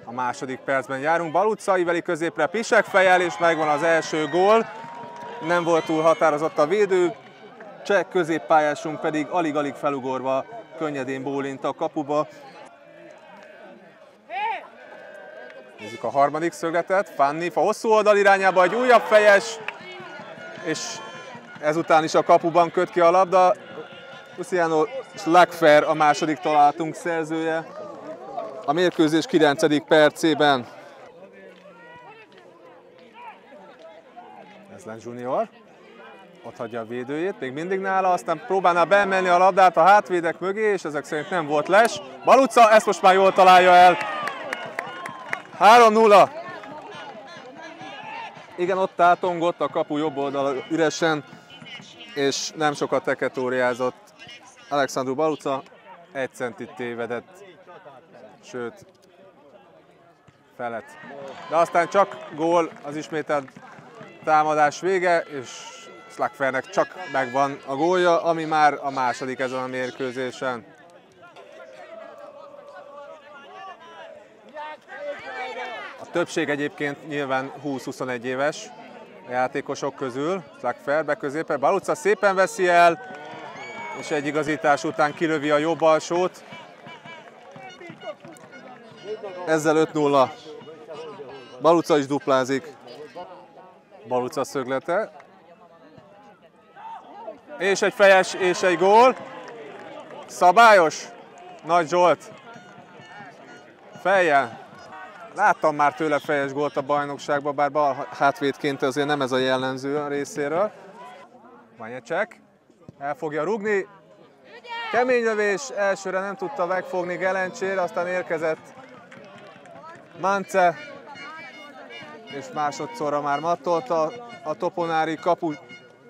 A második percben járunk. Balutza íveli középre Pisek fejjel, és megvan az első gól. Nem volt túl határozott a védő. Cseh középpályásunk pedig alig-alig felugorva könnyedén bólint a kapuba. Nézzük a harmadik szögletet. Fanni a hosszú oldal irányába egy újabb fejes, és ezután is a kapuban köt ki a labda. Luciano Schlagfer a második találatunk szerzője a mérkőzés 9. percében. Ezlen Junior ott hagyja a védőjét, még mindig nála, aztán próbálná beemelni a labdát a hátvédek mögé, és ezek szerint nem volt les. Balutza ezt most már jól találja el. 3-0. Igen, ott átongott a kapu jobb oldala üresen, és nem sokat teketóriázott Alexandru Balutza, 1 centit tévedett, sőt, felett. De aztán csak gól, az ismételt támadás vége, és Schlagfernek csak megvan a gólja, ami már a második ezen a mérkőzésen. A többség egyébként nyilván 20-21 éves a játékosok közül. Schlagfer beközépe, Balutza szépen veszi el, és egy igazítás után kilövi a jobb alsót. Ezzel 5-0. Balutza is duplázik. Balutza szöglete. És egy fejes, és egy gól. Szabályos. Nagy Zsolt. Fejjel. Láttam már tőle fejes gólt a bajnokságban, bár bal hátvédként azért nem ez a jellemző a részéről. Vanyecsek. El fogja rúgni. Kemény lövés, elsőre nem tudta megfogni Gelencsér, aztán érkezett Mance, és másodszorra már mattolta a toponári kapu